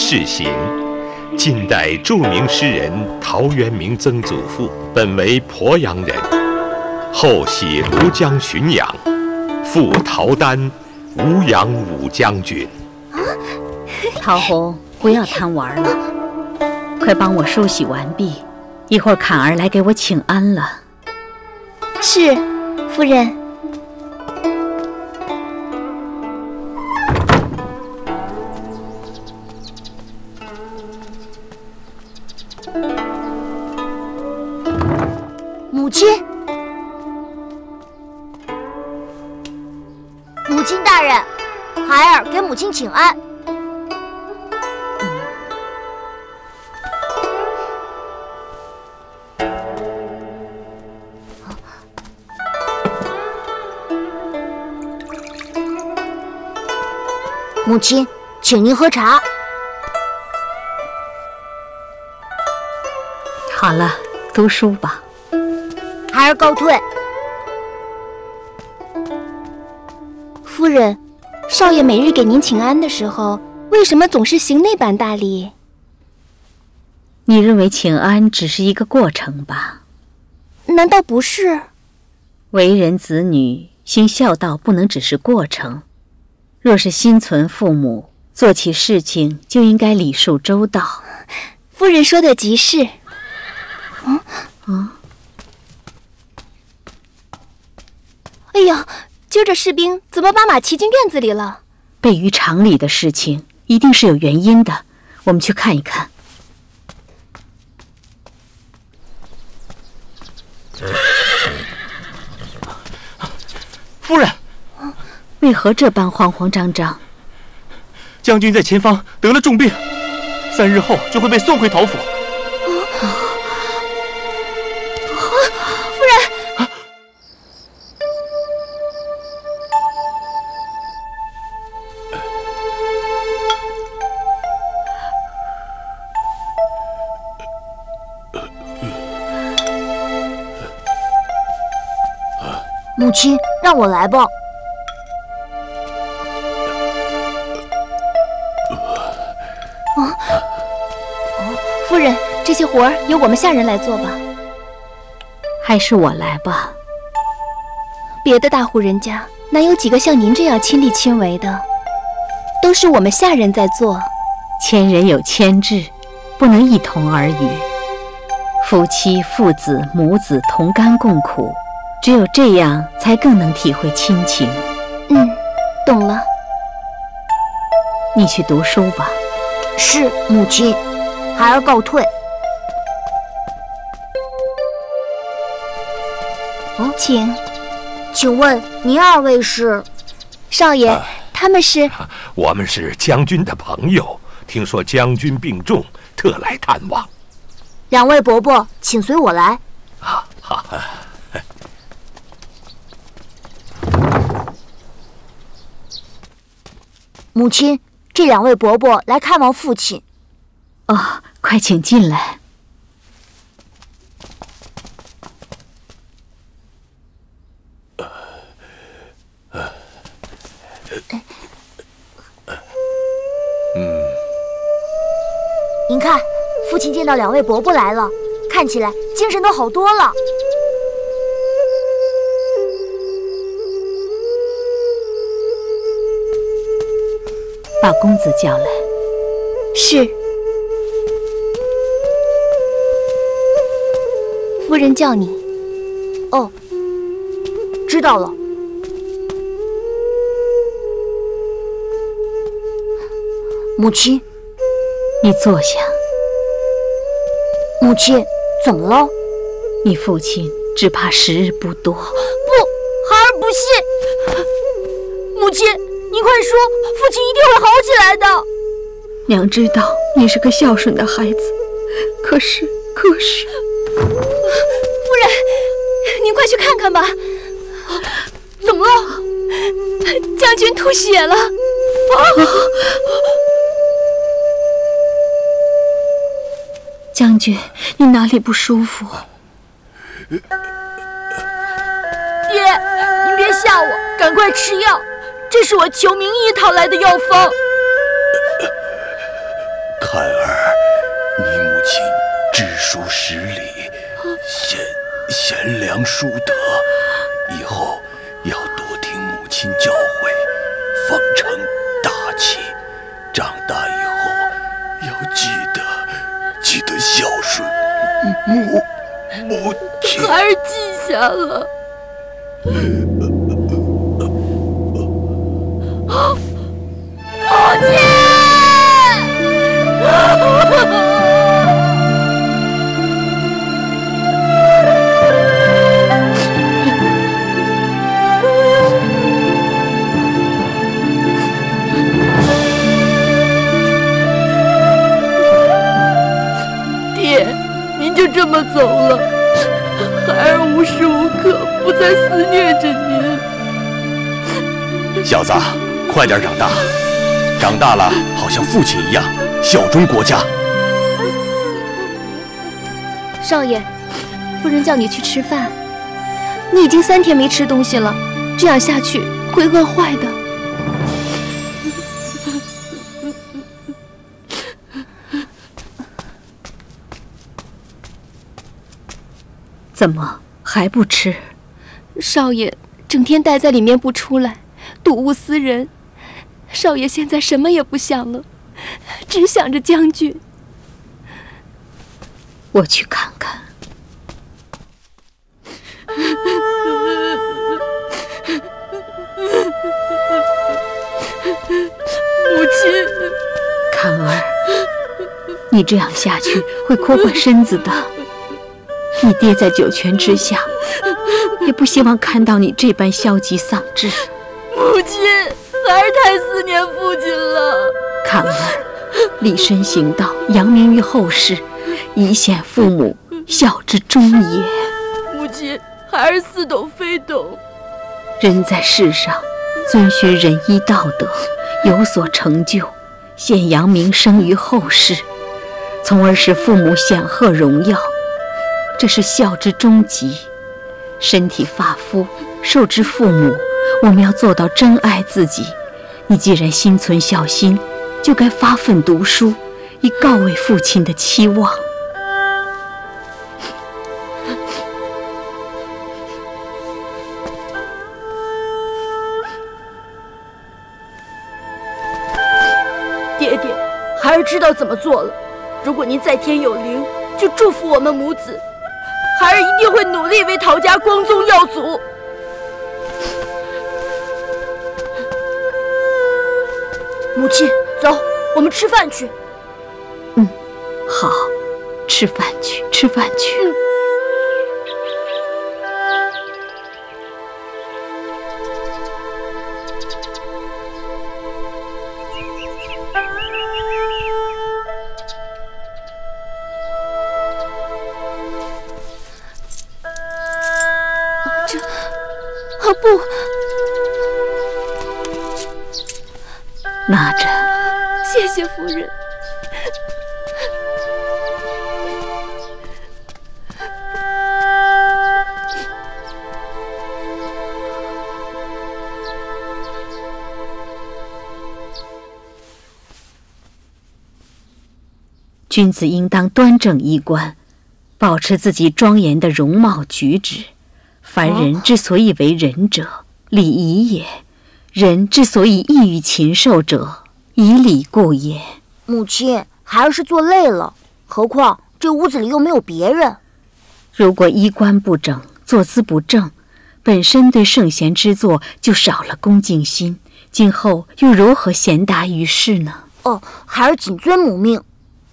世行。晋代著名诗人陶渊明曾祖父，本为鄱阳人，后徙庐江浔阳，父陶丹，吴阳武将军。 陶红，不要贪玩了，快帮我梳洗完毕，一会儿坎儿来给我请安了。 是，夫人。 母亲，母亲大人，孩儿给母亲请安。母亲，请您喝茶。 好了，读书吧。 孩儿告退。 夫人，少爷每日给您请安的时候，为什么总是行那般大礼？ 你认为请安只是一个过程吧？ 难道不是？ 为人子女，行孝道不能只是过程。若是心存父母，做起事情就应该礼数周到。 夫人说的极是。哎呀，今儿这士兵怎么把马骑进院子里了？ 悖于常理的事情，一定是有原因的。我们去看一看。 夫人， 为何这般慌慌张张？ 将军在前方得了重病，3日后就会被送回陶府。 夫人， 母亲，让我来吧。 夫人，这些活儿由我们下人来做吧。 还是我来吧。 别的大户人家哪有几个像您这样亲力亲为的？都是我们下人在做。 千人有千志，不能一同而语。夫妻、父子、母子同甘共苦，只有这样才更能体会亲情。 懂了。 你去读书吧。 是，母亲。孩儿告退。请问您二位是？ 少爷，他们是？ 我们是将军的朋友，听说将军病重，特来探望。 2位伯伯，请随我来。 好。 母亲，这2位伯伯来看望父亲。 快请进来。 您看，父亲见到2位伯伯来了，看起来精神都好多了。 把公子叫来。 是。夫人叫你。 哦，知道了。母亲， 你坐下。 母亲，怎么了？ 你父亲只怕时日不多。 不，孩儿不信。母亲，您快说，父亲一定会好起来的。 娘知道你是个孝顺的孩子，可是， 夫人，您快去看看吧。 怎么了？ 将军吐血了。 将军，你哪里不舒服？ 爹，您别吓我，赶快吃药。这是我求名医讨来的药方。 扬淑德，以后要多听母亲教诲，奉承大气。长大以后要记得孝顺母亲。 孩儿记下了。父亲！爹，您就这么走了，孩儿无时无刻不在思念着您。 小子，快点长大，长大了好像父亲一样效忠国家。 少爷，夫人叫你去吃饭，你已经3天没吃东西了，这样下去会饿坏的。 怎么还不吃？ 少爷整天待在里面不出来，睹物思人。少爷现在什么也不想了，只想着将军。 我去看看。 母亲， 坎儿，你这样下去会拖坏身子的。你爹在九泉之下，也不希望看到你这般消极丧志。 母亲，孩儿太思念父亲了。 坎儿，立身行道，扬名于后世，以显父母孝之终也。 母亲，孩儿似懂非懂。 人在世上，遵循仁义道德，有所成就，显扬名声于后世，从而使父母显赫荣耀，这是孝之终极。身体发肤，受之父母，我们要做到真爱自己。你既然心存孝心，就该发奋读书，以告慰父亲的期望。 爹爹，孩儿知道怎么做了。如果您在天有灵，就祝福我们母子。孩儿一定会努力为陶家光宗耀祖。母亲，走，我们吃饭去。 好，吃饭去，吃饭去。 不， 拿着。 谢谢夫人。 君子应当端正衣冠，保持自己庄严的容貌举止。凡人之所以为人者，礼仪也；人之所以异于禽兽者，以礼故也。 母亲，孩儿是做累了，何况这屋子里又没有别人。 如果衣冠不整，坐姿不正，本身对圣贤之作就少了恭敬心，今后又如何贤达于世呢？ 哦，孩儿谨遵母命。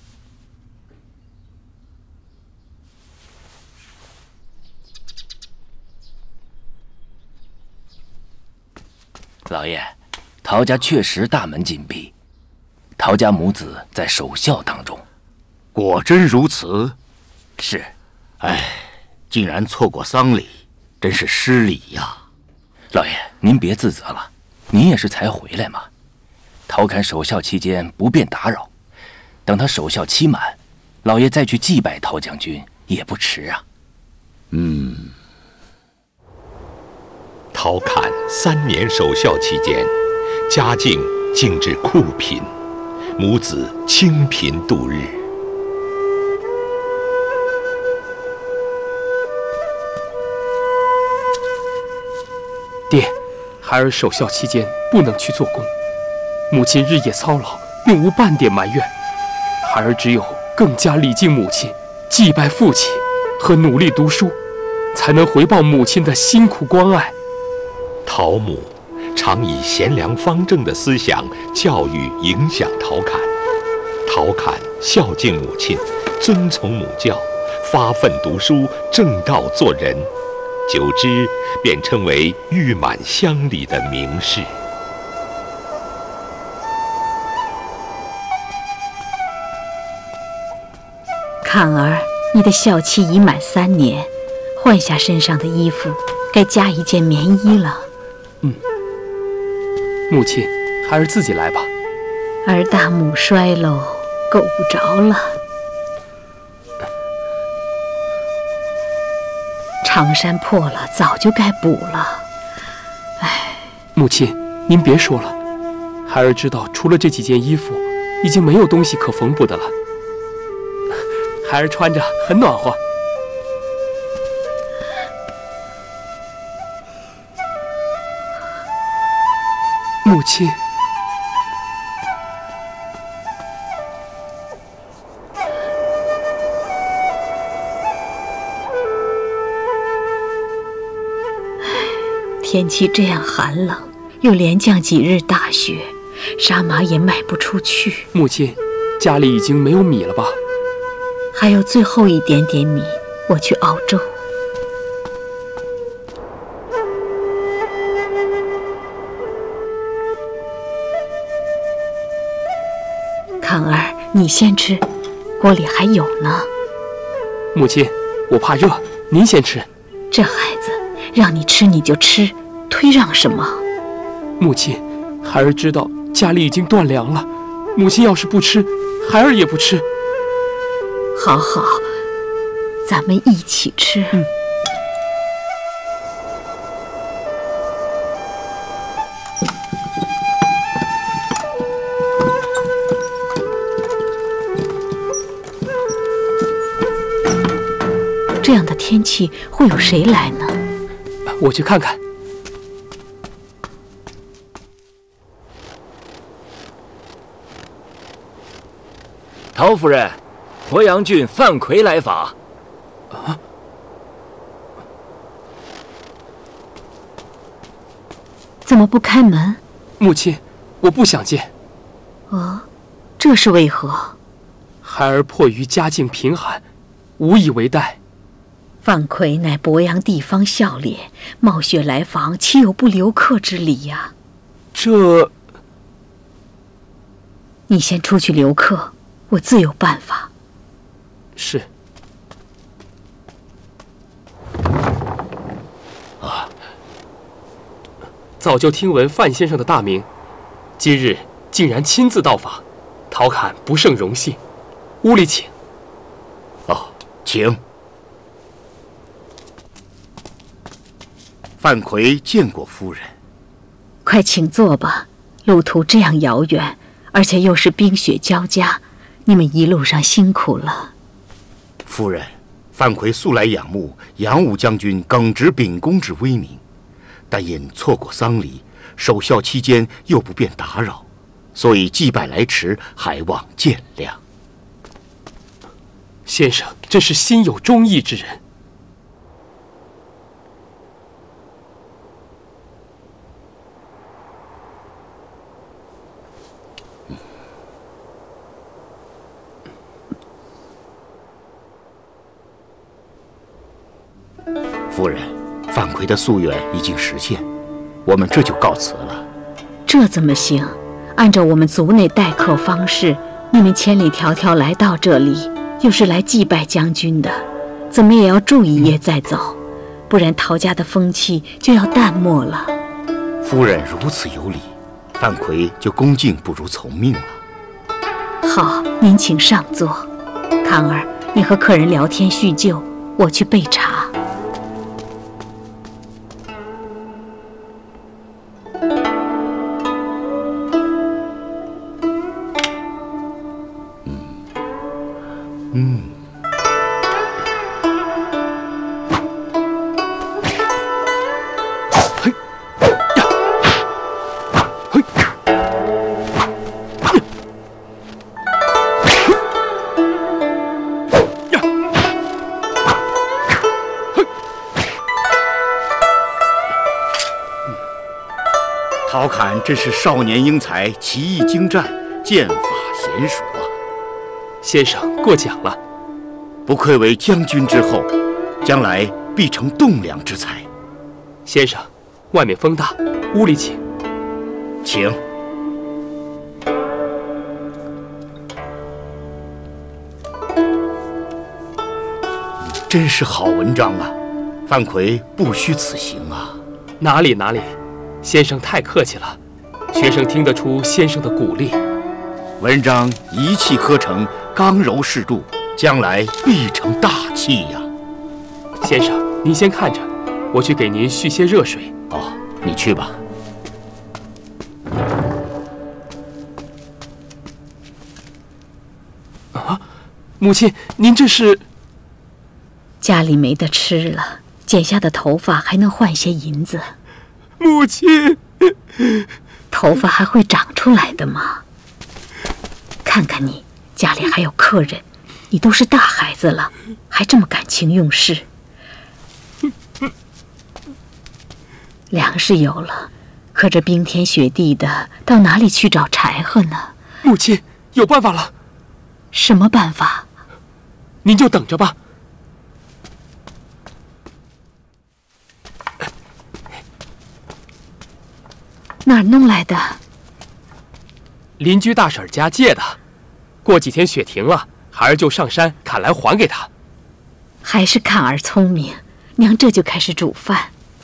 老爷，陶家确实大门紧闭，陶家母子在守孝当中。 果真如此？ 是。 哎，竟然错过丧礼，真是失礼呀！ 老爷，您别自责了，您也是才回来嘛。陶侃守孝期间不便打扰，等他守孝期满，老爷再去祭拜陶将军也不迟啊。 陶侃3年守孝期间，家境竟至酷贫，母子清贫度日。 孩儿守孝期间不能去做工，母亲日夜操劳，并无半点埋怨。孩儿只有更加礼敬母亲，祭拜父亲，和努力读书，才能回报母亲的辛苦关爱。 陶母常以贤良方正的思想教育影响陶侃，陶侃孝敬母亲，遵从母教，发奋读书，正道做人，久之便称为誉满乡里的名士。 侃儿，你的孝期已满3年，换下身上的衣服，该加一件棉衣了。 母亲，孩儿自己来吧。 儿大母衰喽，够不着了。长衫破了，早就该补了。唉， 母亲，您别说了，孩儿知道，除了这几件衣服，已经没有东西可缝补的了。孩儿穿着很暖和。母亲， 天气这样寒冷，又连降几日大雪，杀马也卖不出去。 母亲，家里已经没有米了吧？ 还有最后一点点米，我去熬粥。侃儿，你先吃，锅里还有呢。 母亲，我怕热，您先吃。 这孩子，让你吃你就吃，推让什么？ 母亲，孩儿知道家里已经断粮了，母亲要是不吃，孩儿也不吃。 好好，咱们一起吃。这样的天气会有谁来呢？ 我去看看。 陶夫人，鄱阳郡范奎来访。 啊！ 怎么不开门？ 母亲，我不想见。 哦，这是为何？ 孩儿迫于家境贫寒，无以为代。 范奎乃鄱阳地方孝廉，冒雪来访，岂有不留客之理呀？ 这…… 你先出去留客，我自有办法。 是。早就听闻范先生的大名，今日竟然亲自到访，陶侃不胜荣幸。屋里请。 哦，请。范奎见过夫人。 快请坐吧，路途这样遥远，而且又是冰雪交加，你们一路上辛苦了。 夫人，范奎素来仰慕杨武将军耿直秉公之威名，但因错过丧礼，守孝期间又不便打扰，所以祭拜来迟，还望见谅。 先生真是心有忠义之人。 夫人，范奎的夙愿已经实现，我们这就告辞了。 这怎么行？按照我们族内待客方式，你们千里迢迢来到这里，又是来祭拜将军的，怎么也要住一夜再走，不然陶家的风气就要淡漠了。 夫人如此有礼，范奎就恭敬不如从命了。 好，您请上座。侃儿，你和客人聊天叙旧，我去备茶。 陶侃真是少年英才，棋艺精湛，剑法娴熟啊！ 先生过奖了， 不愧为将军之后，将来必成栋梁之才。 先生，外面风大，屋里请。 请。真是好文章啊！范奎不虚此行啊！ 哪里，先生太客气了，学生听得出先生的鼓励。 文章一气呵成，刚柔适度，将来必成大器呀！ 先生，您先看着，我去给您续些热水。 哦，你去吧。 啊，母亲，您这是？ 家里没得吃了，剪下的头发还能换些银子。 母亲， 头发还会长出来的吗？看看你，家里还有客人，你都是大孩子了，还这么感情用事。粮食有了，可这冰天雪地的，到哪里去找柴禾呢？ 母亲，有办法了。 什么办法？ 您就等着吧。 哪儿弄来的？ 邻居大婶家借的，过几天雪停了，孩儿就上山砍来还给他。 还是看儿聪明，娘这就开始煮饭。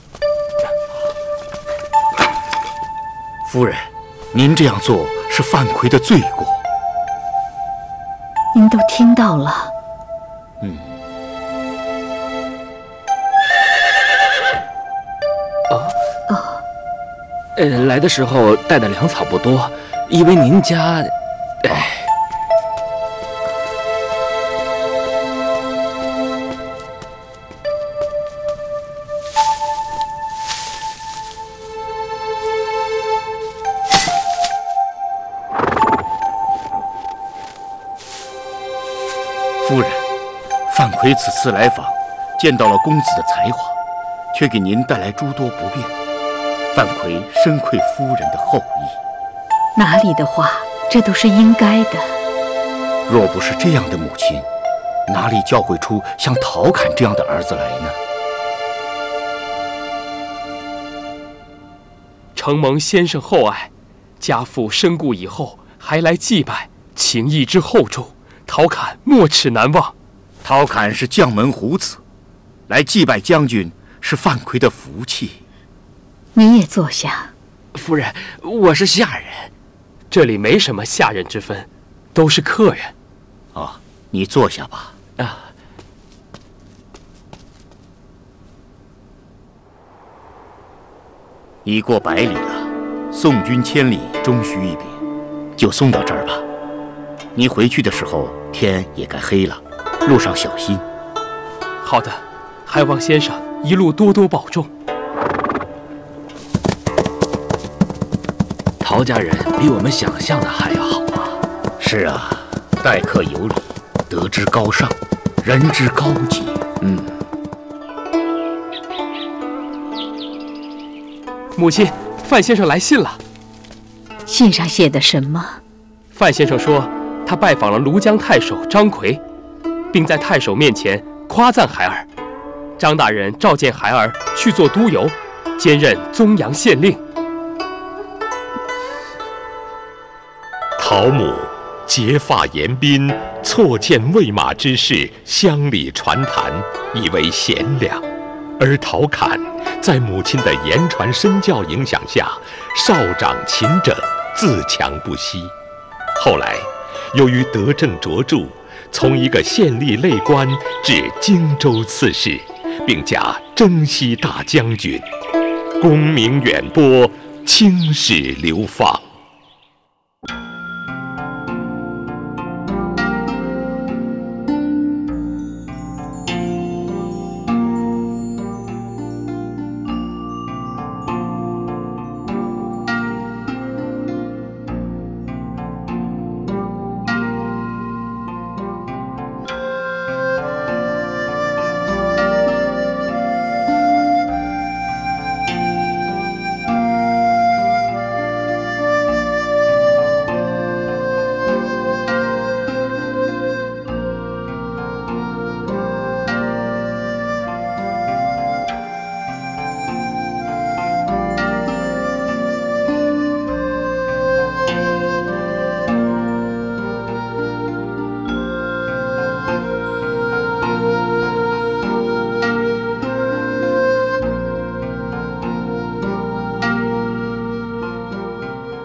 夫人，您这样做是范奎的罪过。 您都听到了。 来的时候带的粮草不多，以为您家…… 夫人，范奎此次来访，见到了公子的才华，却给您带来诸多不便。范奎深愧夫人的厚意。 哪里的话，这都是应该的。 若不是这样的母亲，哪里教诲出像陶侃这样的儿子来呢？ 承蒙先生厚爱，家父身故以后还来祭拜，情谊之厚重，陶侃没齿难忘。 陶侃是将门虎子，来祭拜将军是范奎的福气。 你也坐下。 夫人，我是下人。 这里没什么下人之分，都是客人。 哦，你坐下吧。 啊。 已过100里了，送君千里，终须一别，就送到这儿吧。你回去的时候，天也该黑了，路上小心。 好的，还望先生一路多多保重。 陶家人比我们想象的还要好啊！ 是啊，待客有礼，德之高尚，人之高洁。 母亲，范先生来信了。 信上写的什么？ 范先生说，他拜访了庐江太守张奎，并在太守面前夸赞孩儿。张大人召见孩儿去做都邮，兼任宗阳县令。 陶母结发言宾，错见喂马之事，乡里传谈，以为贤良。而陶侃在母亲的言传身教影响下，少长勤整，自强不息。后来由于德政卓著，从一个县吏类官至荆州刺史，并加征西大将军，功名远播，青史流芳。